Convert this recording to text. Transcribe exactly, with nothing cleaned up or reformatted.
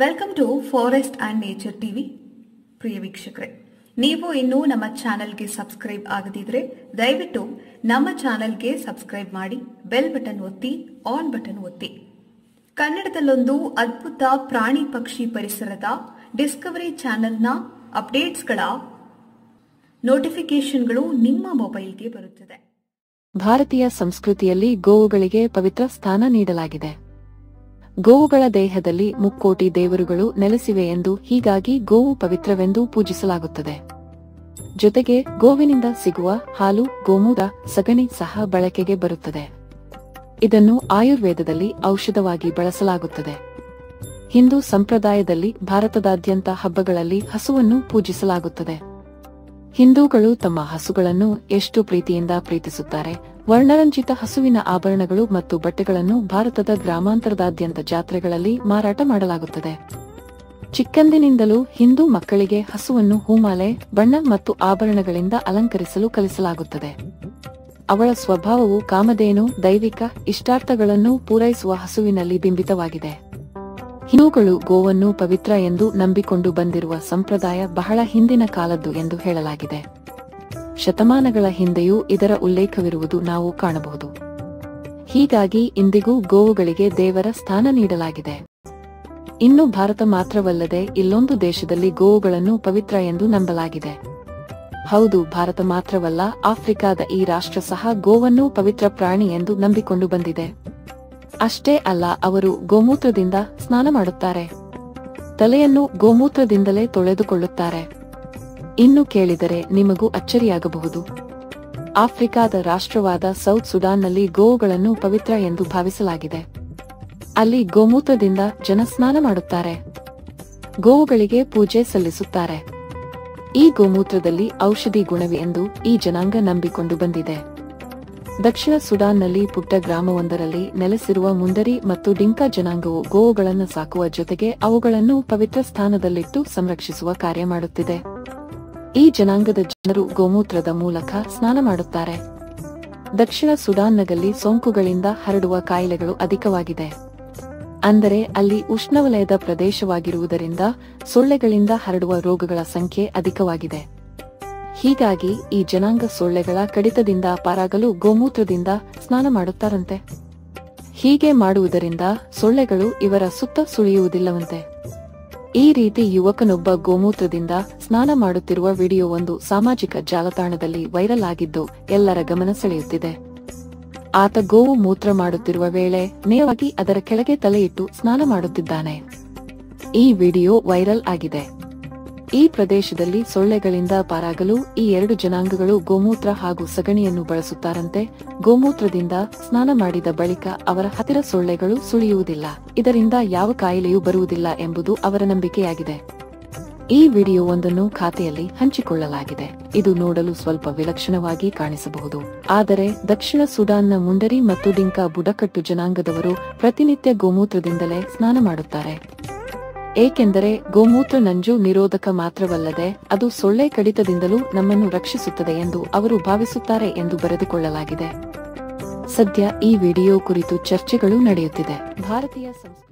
Welcome to forest and nature TV. ಪ್ರಿಯ ವೀಕ್ಷಕರೇ, ನೀವು ಇನ್ನೂ ನಮ್ಮ ಚಾನೆಲ್ಗೆ ಸಬ್ಸ್ಕ್ರೈಬ್ ಆಗದಿದ್ರೆ ದಯವಿಟ್ಟು ನಮ್ಮ ಚಾನೆಲ್ಗೆ ಸಬ್ಸ್ಕ್ರೈಬ್ ಮಾಡಿ, ಬೆಲ್ ಬಟನ್ ಒತ್ತಿ, ಆನ್ ಬಟನ್ ಒತ್ತಿ. ಕನ್ನಡದಲ್ಲೊಂದು ಅದ್ಭುತ ಪ್ರಾಣಿ ಪಕ್ಷಿ ಪರಿಸರದ ಡಿಸ್ಕವರಿ ಚಾನೆಲ್ನ ಅಪ್ಡೇಟ್ಸ್ಗಳ ನೋಟಿಫಿಕೇಶನ್ಗಳು ನಿಮ್ಮ ಮೊಬೈಲ್ಗೆ ಬರುತ್ತದೆ. ಭಾರತೀಯ ಸಂಸ್ಕೃತಿಯಲ್ಲಿ ಗೋವುಗಳಿಗೆ ಪವಿತ್ರ ಸ್ಥಾನ ನೀಡಲಾಗಿದೆ. ಗೋವುಗಳ ದೇಹದಲ್ಲಿ ಮುಕ್ಕೋಟಿ ದೇವರುಗಳು ನೆಲೆಸಿವೆ ಎಂದು, ಹೀಗಾಗಿ ಗೋವು ಪವಿತ್ರವೆಂದು ಪೂಜಿಸಲಾಗುತ್ತದೆ. ಜೊತೆಗೆ ಗೋವಿನಿಂದ ಸಿಗುವ ಹಾಲು, ಗೋಮೂತ್ರ, ಸಗಣಿ ಸಹ ಬಳಕೆಗೆ ಬರುತ್ತದೆ. ಇದನ್ನು ಆಯುರ್ವೇದದಲ್ಲಿ ಔಷಧವಾಗಿ ಬಳಸಲಾಗುತ್ತದೆ. ಹಿಂದೂ ಸಂಪ್ರದಾಯದಲ್ಲಿ ಭಾರತದಾದ್ಯಂತ ಹಬ್ಬಗಳಲ್ಲಿ ಹಸುವನ್ನು ಪೂಜಿಸಲಾಗುತ್ತದೆ. ಹಿಂದೂಗಳು ತಮ್ಮ ಹಸುಗಳನ್ನು ಎಷ್ಟು ಪ್ರೀತಿಯಿಂದ ಪ್ರೀತಿಸುತ್ತಾರೆ. ವರ್ಣರಂಜಿತ ಹಸುವಿನ ಆಭರಣಗಳು ಮತ್ತು ಬಟ್ಟೆಗಳನ್ನು ಭಾರತದ ಗ್ರಾಮಾಂತರದಾದ್ಯಂತ ಜಾತ್ರೆಗಳಲ್ಲಿ ಮಾರಾಟ ಮಾಡಲಾಗುತ್ತದೆ. ಚಿಕ್ಕಂದಿನಿಂದಲೂ ಹಿಂದೂ ಮಕ್ಕಳಿಗೆ ಹಸುವನ್ನು ಹೂಮಾಲೆ, ಬಣ್ಣ ಮತ್ತು ಆಭರಣಗಳಿಂದ ಅಲಂಕರಿಸಲು ಕಲಿಸಲಾಗುತ್ತದೆ. ಅವಳ ಸ್ವಭಾವವು ಕಾಮಧೇನು, ದೈವಿಕ ಇಷ್ಟಾರ್ಥಗಳನ್ನು ಪೂರೈಸುವ ಹಸುವಿನಲ್ಲಿ ಬಿಂಬಿತವಾಗಿದೆ. ಹಿಂದೂಗಳು ಗೋವನ್ನು ಪವಿತ್ರ ಎಂದು ನಂಬಿಕೊಂಡು ಬಂದಿರುವ ಸಂಪ್ರದಾಯ ಬಹಳ ಹಿಂದಿನ ಕಾಲದ್ದು ಎಂದು ಹೇಳಲಾಗಿದೆ. ಶತಮಾನಗಳ ಹಿಂದೆಯೂ ಇದರ ಉಲ್ಲೇಖವಿರುವುದು ನಾವು ಕಾಣಬಹುದು. ಹೀಗಾಗಿ ಇಂದಿಗೂ ಗೋವುಗಳಿಗೆ ದೇವರ ಸ್ಥಾನ ನೀಡಲಾಗಿದೆ. ಇನ್ನು ಭಾರತ ಮಾತ್ರವಲ್ಲದೆ ಇಲ್ಲೊಂದು ದೇಶದಲ್ಲಿ ಗೋವುಗಳನ್ನು ಪವಿತ್ರ ಎಂದು ನಂಬಲಾಗಿದೆ. ಹೌದು, ಭಾರತ ಮಾತ್ರವಲ್ಲ, ಆಫ್ರಿಕಾದ ಈ ರಾಷ್ಟ್ರ ಸಹ ಗೋವನ್ನು ಪವಿತ್ರ ಪ್ರಾಣಿ ಎಂದು ನಂಬಿಕೊಂಡು ಬಂದಿದೆ. ಅಷ್ಟೇ ಅಲ್ಲ, ಅವರು ಗೋಮೂತ್ರದಿಂದ ಸ್ನಾನ ಮಾಡುತ್ತಾರೆ. ತಲೆಯನ್ನು ಗೋಮೂತ್ರದಿಂದಲೇ ತೊಳೆದುಕೊಳ್ಳುತ್ತಾರೆ. ಇನ್ನು ಕೇಳಿದರೆ ನಿಮಗೂ ಅಚ್ಚರಿಯಾಗಬಹುದು. ಆಫ್ರಿಕಾದ ರಾಷ್ಟ್ರವಾದ ಸೌತ್ ಸುಡಾನ್ನಲ್ಲಿ ಗೋವುಗಳನ್ನು ಪವಿತ್ರ ಎಂದು ಭಾವಿಸಲಾಗಿದೆ. ಅಲ್ಲಿ ಗೋಮೂತ್ರದಿಂದ ಜನ ಸ್ನಾನ ಮಾಡುತ್ತಾರೆ. ಗೋವುಗಳಿಗೆ ಪೂಜೆ ಸಲ್ಲಿಸುತ್ತಾರೆ. ಈ ಗೋಮೂತ್ರದಲ್ಲಿ ಔಷಧಿ ಗುಣವಿದೆ ಎಂದು ಈ ಜನಾಂಗ ನಂಬಿಕೊಂಡು ಬಂದಿದೆ. ದಕ್ಷಿಣ ಸುಡಾನ್ನಲ್ಲಿ ಪುಟ್ಟ ಗ್ರಾಮವೊಂದರಲ್ಲಿ ನೆಲೆಸಿರುವ ಮುಂಡರಿ ಮತ್ತು ಡಿಂಕಾ ಜನಾಂಗವು ಗೋವುಗಳನ್ನು ಸಾಕುವ ಜೊತೆಗೆ ಅವುಗಳನ್ನು ಪವಿತ್ರ ಸ್ಥಾನದಲ್ಲಿಟ್ಟು ಸಂರಕ್ಷಿಸುವ ಕಾರ್ಯ ಮಾಡುತ್ತಿದೆ. ಈ ಜನಾಂಗದ ಜನರು ಗೋಮೂತ್ರದ ಮೂಲಕ ಸ್ನಾನ ಮಾಡುತ್ತಾರೆ. ದಕ್ಷಿಣ ಸುಡಾನ್ನಲ್ಲಿ ಸೋಂಕುಗಳಿಂದ ಹರಡುವ ಕಾಯಿಲೆಗಳು ಅಧಿಕವಾಗಿದೆ. ಅಂದರೆ ಅಲ್ಲಿ ಉಷ್ಣವಲಯದ ಪ್ರದೇಶವಾಗಿರುವುದರಿಂದ ಸೊಳ್ಳೆಗಳಿಂದ ಹರಡುವ ರೋಗಗಳ ಸಂಖ್ಯೆ ಅಧಿಕವಾಗಿದೆ. ಹೀಗಾಗಿ ಈ ಜನಾಂಗ ಸೊಳ್ಳೆಗಳ ಕಡಿತದಿಂದ ಪಾರಾಗಲು ಗೋಮೂತ್ರದಿಂದ ಸ್ನಾನ ಮಾಡುತ್ತಾರಂತೆ. ಹೀಗೆ ಮಾಡುವುದರಿಂದ ಸೊಳ್ಳೆಗಳು ಇವರ ಸುತ್ತ ಸುಳಿಯುವುದಿಲ್ಲವಂತೆ. ಈ ರೀತಿ ಯುವಕನೊಬ್ಬ ಗೋಮೂತ್ರದಿಂದ ಸ್ನಾನ ಮಾಡುತ್ತಿರುವ ವಿಡಿಯೋವೊಂದು ಸಾಮಾಜಿಕ ಜಾಲತಾಣದಲ್ಲಿ ವೈರಲ್ ಆಗಿದ್ದು ಎಲ್ಲರ ಗಮನ ಸೆಳೆಯುತ್ತಿದೆ. ಆತ ಗೋವು ಮೂತ್ರ ಮಾಡುತ್ತಿರುವ ವೇಳೆ ನೇರವಾಗಿ ಅದರ ಕೆಳಗೆ ತಲೆಯಿಟ್ಟು ಸ್ನಾನ ಮಾಡುತ್ತಿದ್ದಾನೆ. ಈ ವಿಡಿಯೋ ವೈರಲ್ ಆಗಿದೆ. ಈ ಪ್ರದೇಶದಲ್ಲಿ ಸೊಳ್ಳೆಗಳಿಂದ ಪಾರಾಗಲು ಈ ಎರಡು ಜನಾಂಗಗಳು ಗೋಮೂತ್ರ ಹಾಗೂ ಸಗಣಿಯನ್ನು ಬಳಸುತ್ತಾರಂತೆ. ಗೋಮೂತ್ರದಿಂದ ಸ್ನಾನ ಮಾಡಿದ ಬಳಿಕ ಅವರ ಹತ್ತಿರ ಸೊಳ್ಳೆಗಳು ಸುಳಿಯುವುದಿಲ್ಲ. ಇದರಿಂದ ಯಾವ ಕಾಯಿಲೆಯೂ ಬರುವುದಿಲ್ಲ ಎಂಬುದು ಅವರ ನಂಬಿಕೆಯಾಗಿದೆ. ಈ ವಿಡಿಯೋವೊಂದನ್ನು ಖಾತೆಯಲ್ಲಿ ಹಂಚಿಕೊಳ್ಳಲಾಗಿದೆ. ಇದು ನೋಡಲು ಸ್ವಲ್ಪ ವಿಲಕ್ಷಣವಾಗಿ ಕಾಣಿಸಬಹುದು. ಆದರೆ ದಕ್ಷಿಣ ಸುಡಾನ್ನ ಮುಂಡರಿ ಮತ್ತು ಡಿಂಕಾ ಬುಡಕಟ್ಟು ಜನಾಂಗದವರು ಪ್ರತಿನಿತ್ಯ ಗೋಮೂತ್ರದಿಂದಲೇ ಸ್ನಾನ ಮಾಡುತ್ತಾರೆ. ಏಕೆಂದರೆ ಗೋಮೂತ್ರ ನಂಜು ನಿರೋಧಕ ಮಾತ್ರವಲ್ಲದೆ ಅದು ಸೊಳ್ಳೆ ಕಡಿತದಿಂದಲೂ ನಮ್ಮನ್ನು ರಕ್ಷಿಸುತ್ತದೆ ಎಂದು ಅವರು ಭಾವಿಸುತ್ತಾರೆ ಎಂದು ಬರೆದುಕೊಳ್ಳಲಾಗಿದೆ. ಸದ್ಯ ಈ ವಿಡಿಯೋ ಕುರಿತು ಚರ್ಚೆಗಳು ನಡೆಯುತ್ತಿದೆ. ಭಾರತೀಯ ಸಂಸ್ಕೃತಿ